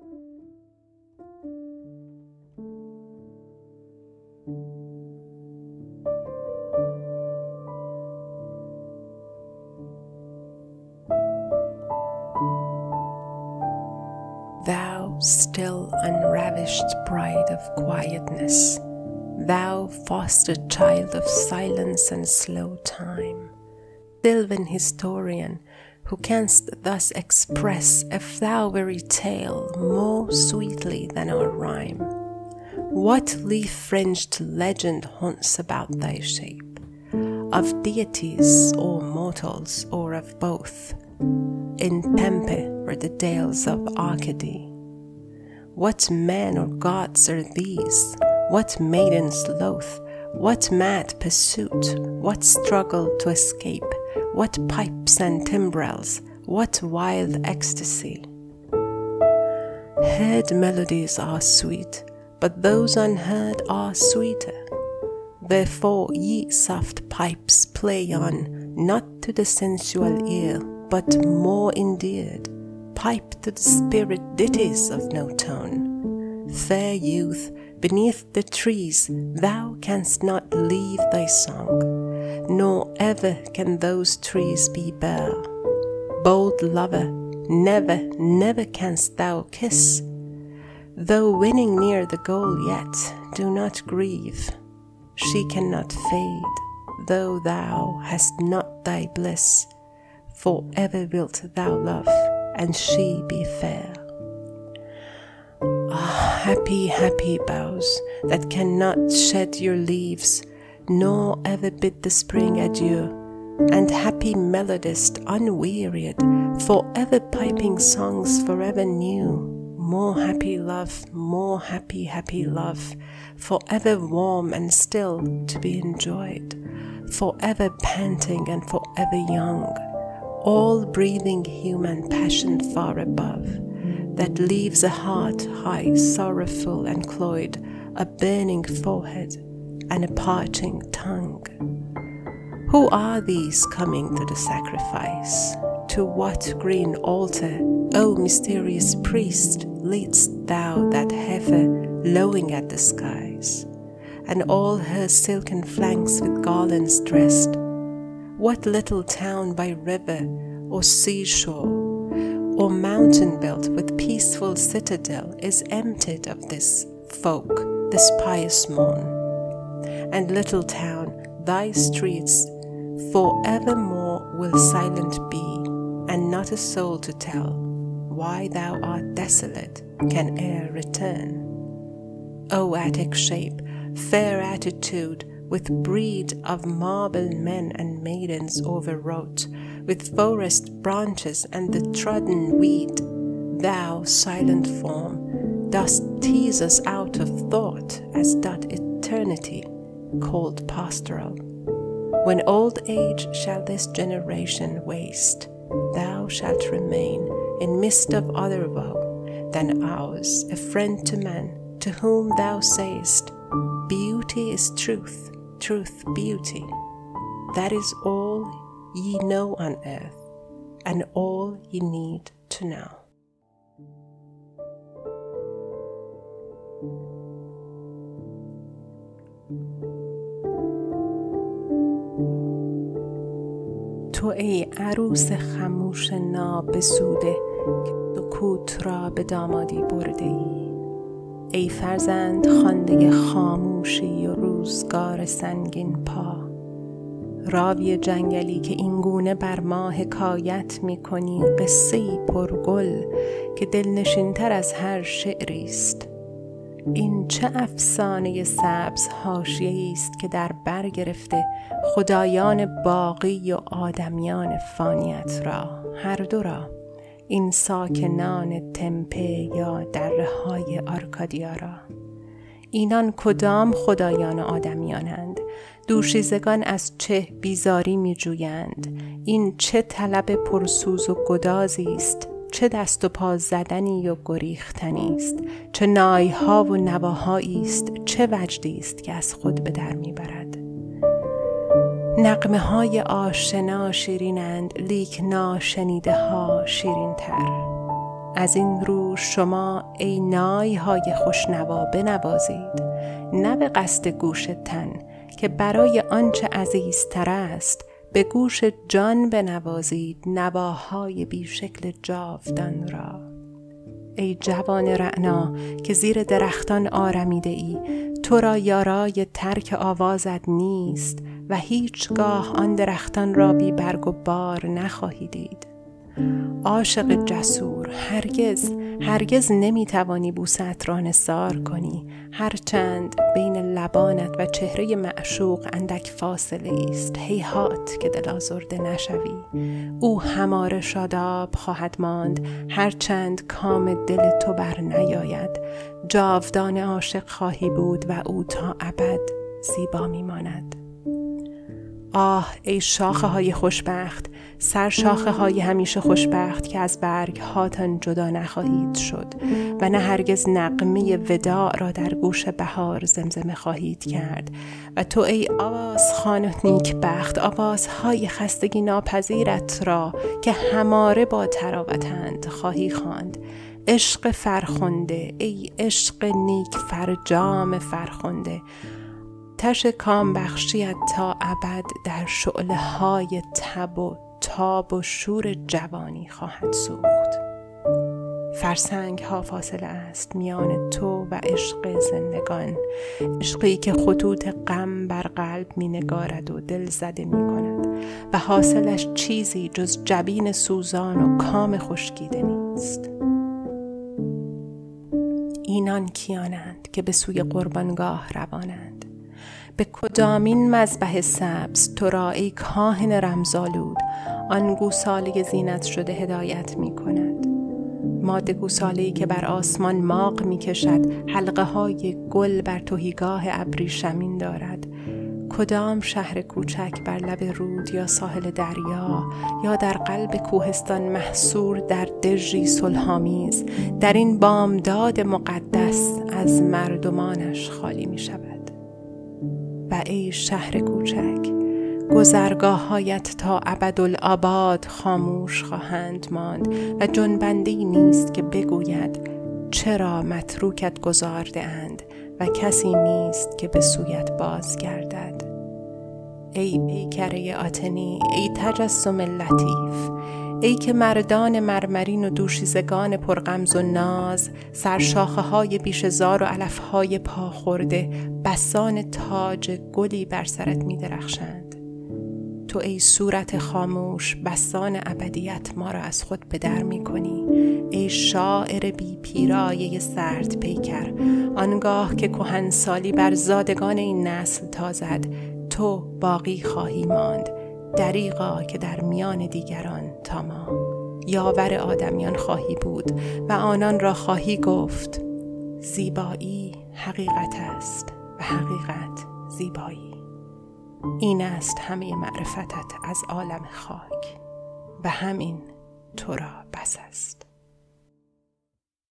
Thou still unravished bride of quietness, thou foster child of silence and slow time, sylvan historian, who canst thus express a flowery tale more sweetly than our rhyme. What leaf-fringed legend haunts about thy shape, of deities or mortals, or of both, in Tempe or the dales of Arcady? What men or gods are these? What maidens loath? What mad pursuit? What struggle to escape? What pipes and timbrels? What wild ecstasy? Heard melodies are sweet, but those unheard are sweeter. Therefore ye soft pipes play on, not to the sensual ear, but more endeared, pipe to the spirit ditties of no tone. Fair youth, beneath the trees thou canst not leave thy song, nor ever can those trees be bare. Bold lover, never, never canst thou kiss, though winning near the goal yet, do not grieve. She cannot fade, though thou hast not thy bliss, forever wilt thou love, and she be fair. Ah, happy, happy boughs that cannot shed your leaves, nor ever bid the spring adieu, and happy melodist unwearied, forever piping songs forever new. More happy love, more happy, happy love, forever warm and still to be enjoyed, forever panting and forever young, all breathing human passion far above, that leaves a heart high, sorrowful and cloyed, a burning forehead and a parching tongue. Who are these coming to the sacrifice? To what green altar, O mysterious priest, leadst thou that heifer lowing at the skies, and all her silken flanks with garlands dressed? What little town by river or seashore, or mountain built with peaceful citadel is emptied of this folk, this pious morn? And little town, thy streets forevermore will silent be, and not a soul to tell why thou art desolate can e'er return. O Attic shape, fair attitude, with breed of marble men and maidens overwrought, with forest branches and the trodden weed, thou silent form dost tease us out of thought, as doth eternity, called pastoral. When old age shall this generation waste, thou shalt remain in midst of other woe than ours, a friend to man, to whom thou sayest, beauty is truth, truth beauty. That is all ye know on earth, and all ye need to know. تو ای عروس خموش نابسوده که سکوت را به دامادی برده ای، ای فرزند خوانده خاموشی و روزگار سنگین پا، راوی جنگلی که اینگونه بر ما حکایت می کنی قصه‌ای پرگل که دلنشین‌تر از هر شعری است. این چه افسانه سبز حاشیه‌ای است که در بر گرفته خدایان باقی و آدمیان فانیت را، هر دو را، این ساکنان تمپه یا دره‌های آرکادیا را. اینان کدام خدایان و آدمیانند؟ دوشیزگان از چه بیزاری می جویند؟ این چه طلب پرسوز و گدازی است؟ چه دست و پا زدنی و گریختنی است؟ چه نایها و نواهایی است؟ چه وجدی است که از خود به در می برد؟ نغمه های آشنا شیرینند، لیک ناشنیده ها شیرین تر. از این رو شما ای نایهای خوشنوا بنوازید، نه به قصد گوش تن که برای آنچه عزیزتر است، به گوش جان بنوازید نواهای بیشکل جاودان را. ای جوان رعنا که زیر درختان آرمیده ای، تو را یارای ترک آوازت نیست و هیچگاه آن درختان را بی برگ و بار نخواهی دید. عاشق جسور، هرگز نمیتوانی بوسه‌ات را نثار کنی، هرچند بین لبانت و چهره معشوق اندک فاصله است. هیهات که دل آزرده نشوی. او هماره شاداب خواهد ماند، هرچند کام دل تو بر نیاید. جاودان عاشق خواهی بود و او تا ابد زیبا میماند. آه ای شاخه های خوشبخت، سر شاخه های همیشه خوشبخت که از برگ هاتان جدا نخواهید شد و نه هرگز نغمه وداع را در گوش بهار زمزمه خواهید کرد. و تو ای آوازخوان نیکبخت، آوازهای خستگی ناپذیرت را که هماره با طراوتند خواهی خواند. عشق فرخنده، ای عشق نیک فرجام فرخنده، آتش کام بخشیت تا ابد در شعله های تاب و شور جوانی خواهد سوخت. فرسنگ ها فاصله است میان تو و عشق زندگان، عشقی که خطوط غم بر قلب می نگارد و دل زده می کند و حاصلش چیزی جز جبین سوزان و کام خشکیده نیست. اینان کیانند که به سوی قربانگاه روانند؟ به کدامین مذبح سبز تو را ای کاهن رمزآلود آن گوساله زینت شده هدایت می کند؟ ماده گوساله‌ای که بر آسمان ماغ می کشد، حلقه های گل بر تهیگاه ابریشمین دارد. کدام شهر کوچک بر لب رود یا ساحل دریا یا در قلب کوهستان محصور در دژی صلح‌آمیز در این بامداد مقدس از مردمانش خالی می شود؟ و ای شهر کوچک، گذرگاه‌هایت تا ابدالآباد خاموش خواهند ماند و جنبنده‌ای نیست که بگوید چرا متروکت گذارده اند و کسی نیست که به سویت بازگردد. ای پیکره آتنی، ای تجسم لطیف، ای که مردان مرمرین و دوشیزگان پرغمز و ناز، سرشاخه های بیشزار و علف های پا خورده بسان تاج گلی بر سرت می درخشند. تو ای صورت خاموش، بسان ابدیت ما را از خود به در می کنی. ای شاعر بی پیرایه سرد پیکر، آنگاه که کهنسالی بر زادگان این نسل تازد، تو باقی خواهی ماند، دریغا که در میان دیگران تا ما یاور آدمیان خواهی بود و آنان را خواهی گفت زیبایی حقیقت است و حقیقت زیبایی. این است همه معرفتت از عالم خاک و همین تو را بس است.